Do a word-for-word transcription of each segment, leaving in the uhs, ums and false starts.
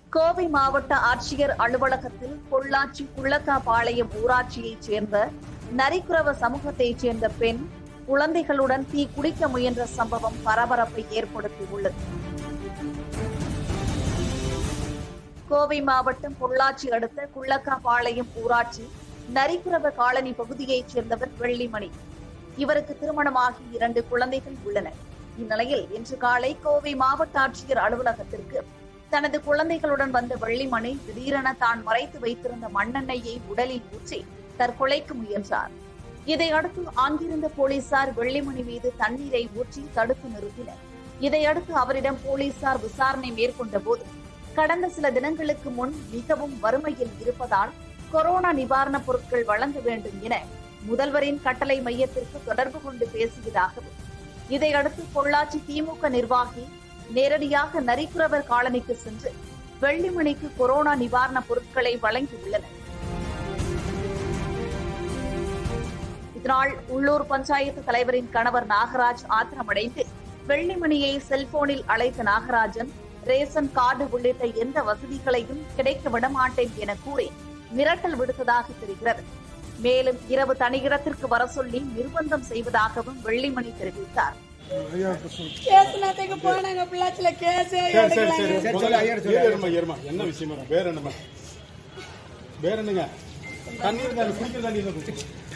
கோவை மாவட்ட ஆட்சியர் அலுவலகத்தில் பொள்ளாச்சி குள்ளக்காபாளையம் ஊராட்சியைச் சேர்ந்த நரிக்குறவ சமூகத்தைச் சேர்ந்த பெண் குழந்தைகளுடன் தீ குடிக்க முயன்ற சம்பவம் பரபரப்பை ஏற்படுத்தியுள்ளது. கோவை மாவட்டம் பொள்ளாச்சி அடுத்த குள்ளக்காபாளையம் ஊராட்சி நரிக்குறவ காலனி பகுதியைச் சேர்ந்தவர் வெள்ளிமணி. இவருக்கு திருமணமாகி இரண்டு குழந்தைகள் உள்ளனர். இந்நிலையில் இன்று காலை கோவை மாவட்ட ஆட்சியர் அலுவலகத்திற்கு தனது குழந்தைகளுடன் வந்த வெள்ளிமணி திடீரென தான் மறைத்து வைத்திருந்த மண்ணெண்ணெயை உடலில் ஊற்றி தற்கொலைக்கு முயன்றார். இதையடுத்து அங்கிருந்த போலீசார் வெள்ளிமணி மீது தண்ணீரை ஊற்றி தடுத்து நிறுத்தினர். இதையடுத்து அவரிடம் போலீசார் விசாரணை மேற்கொண்ட போது கடந்த சில தினங்களுக்கு முன் மிகவும் வறுமையில் இருப்பதால் கொரோனா நிவாரணப் பொருட்கள் வழங்க வேண்டும் என முதல்வரின் கட்டளை மையத்திற்கு தொடர்பு கொண்டு பேசியதாகவும், இதையடுத்து பொள்ளாச்சி திமுக நிர்வாகி நேரடியாக நரிக்குறவர் காலனிக்கு சென்று வெள்ளிமணிக்கு கொரோனா நிவாரணப் பொருட்களை வழங்கியுள்ளனர். இதனால் உள்ளூர் பஞ்சாயத்து தலைவரின் கணவர் நாகராஜ் ஆத்திரமடைந்து வெள்ளிமணியை செல்போனில் அழைத்த நாகராஜன், ரேஷன் கார்டு உள்ளிட்ட எந்த வசதிகளையும் கிடைக்க விடமாட்டேன் என கூறி மிரட்டல் விடுத்ததாக தெரிகிறது. மேலும் இரவு தனியிடத்திற்கு வர சொல்லி நிர்பந்தம் செய்வதாகவும் வெள்ளிமணி தெரிவித்தார். என்ன விஷயம் வேற என்ன வேற என்னங்க தண்ணீர் குடிக்கிற தண்ணீர்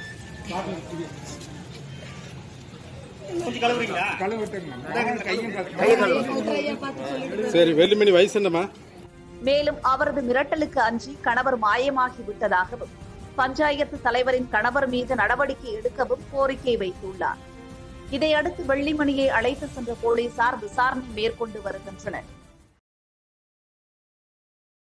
சரி. வெள்ளிமணி வயசு என்னமா? மேலும் அவரது மிரட்டலுக்கு அஞ்சி கணவர் மாயமாகி விட்டதாகவும் பஞ்சாயத்து தலைவரின் கணவர் மீது நடவடிக்கை எடுக்கவும் கோரிக்கை வைத்துள்ளார். இதையடுத்து வெள்ளிமணியை அழைத்து சென்ற போலீசார் விசாரணை மேற்கொண்டு வருகின்றனர்.